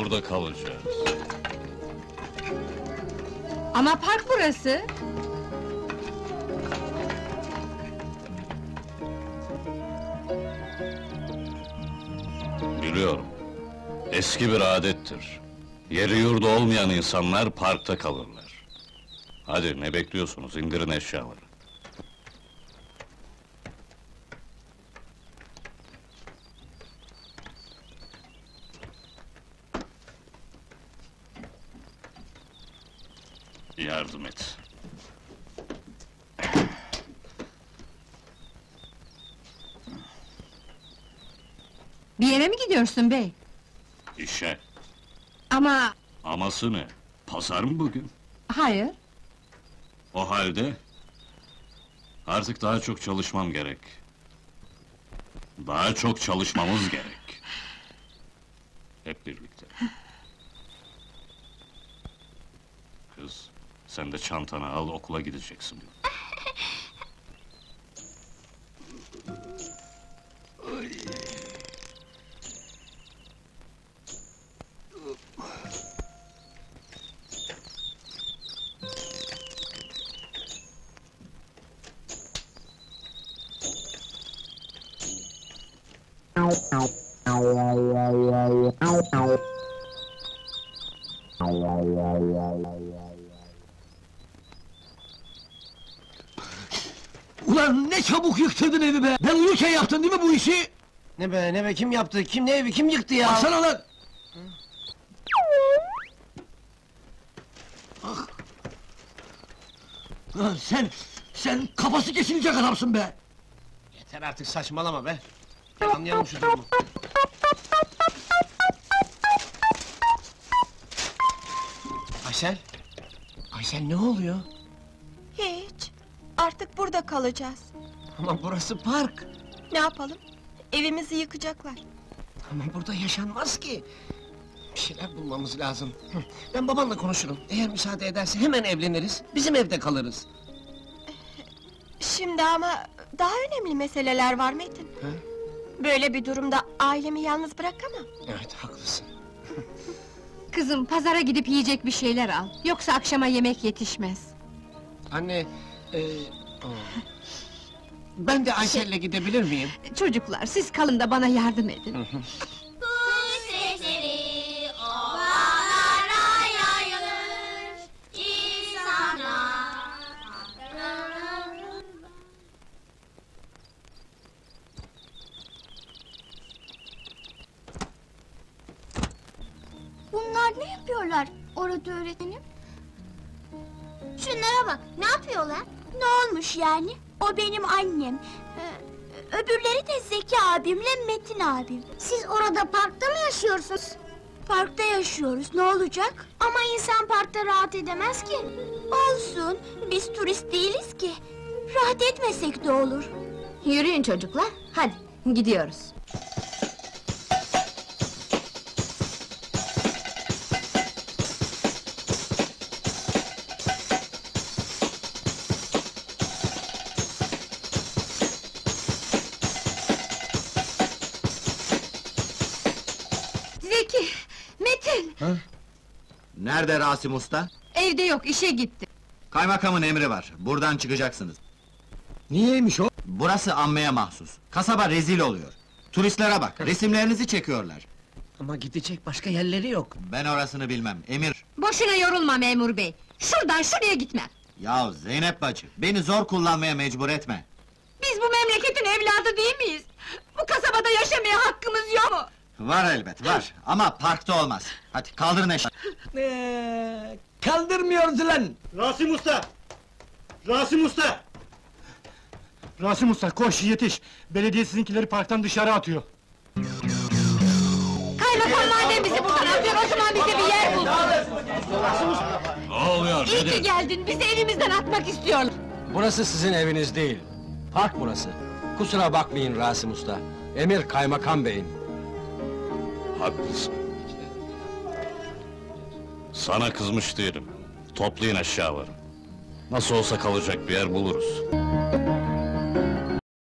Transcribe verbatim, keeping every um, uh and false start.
burada kalacağız. Ama park burası! Biliyorum. Eski bir adettir. Yeri yurdu olmayan insanlar parkta kalırlar. Hadi, ne bekliyorsunuz? İndirin eşyaları. Yardım et. Bir yere mi gidiyorsun bey? İşe. Ama... Aması ne? Pazar mı bugün? Hayır. O halde... Artık daha çok çalışmam gerek. Daha çok çalışmamız gerek. Hep birlikte. Kız, sen de çantanı al, okula gideceksin. Ulan ne çabuk yıktırdın evi be! Ben uyurken yaptın değil mi bu işi? Ne be, ne be, kim yaptı? Kim ne evi, kim yıktı ya? Baksana lan! Ah! Lan sen, sen kafası kesilecek adamsın be! Yeter artık, saçmalama be! Anlayalım şu durumu. Aysel! Aysel, ne oluyor? Hiç. Artık burada kalacağız. Ama burası park! Ne yapalım? Evimizi yıkacaklar. Ama burada yaşanmaz ki! Bir şeyler bulmamız lazım. Hı, ben babanla konuşurum. Eğer müsaade ederse hemen evleniriz, bizim evde kalırız. Şimdi ama daha önemli meseleler var Metin. Ha? Böyle bir durumda ailemi yalnız bırakamam. Evet, haklısın. Kızım, pazara gidip yiyecek bir şeyler al. Yoksa akşama yemek yetişmez. Anne, e, o. Ben de Aysel'le gidebilir miyim? Çocuklar, siz kalın da bana yardım edin. Kuş sesleri ovalara yayılır, insanlar. Bunlar ne yapıyorlar orada öğretmenim? Şunlara bak, ne yapıyorlar? Ne olmuş yani? O benim annem. Ee, öbürleri de Zeki abimle Metin abim. Siz orada parkta mı yaşıyorsunuz? Parkta yaşıyoruz, ne olacak? Ama insan parkta rahat edemez ki. Olsun, biz turist değiliz ki. Rahat etmesek de olur. Yürüyün çocuklar, hadi gidiyoruz. Zeki, Metin! Nerede Rasim Usta? Evde yok, işe gitti. Kaymakamın emri var, buradan çıkacaksınız. Niyeymiş o? Burası ammeye mahsus, kasaba rezil oluyor. Turistlere bak, resimlerinizi çekiyorlar. Ama gidecek başka yerleri yok. Ben orasını bilmem, emir! Boşuna yorulma memur bey! Şuradan şuraya gitmem! Yahu Zeynep bacı, beni zor kullanmaya mecbur etme! Biz bu memleketin evladı değil miyiz? Bu kasabada yaşamaya hakkımız yok mu? Var elbet, var, ama parkta olmaz. Hadi kaldırın eşya! Ee, kaldırmıyoruz lan! Rasim Usta! Rasim Usta! Rasim Usta, koş yetiş! Belediye sizinkileri parktan dışarı atıyor. Kaymakam madem bizi buradan atıyor, o zaman bize bir yer bulsun! Ne oluyor, İyi ki nedir? geldin, bizi evimizden atmak istiyorlar! Burası sizin eviniz değil. Park burası. Kusura bakmayın Rasim Usta. Emir Kaymakam Bey'in. Haklısın. Sana kızmış değilim. Toplayın eşyaları. Nasıl olsa kalacak bir yer buluruz.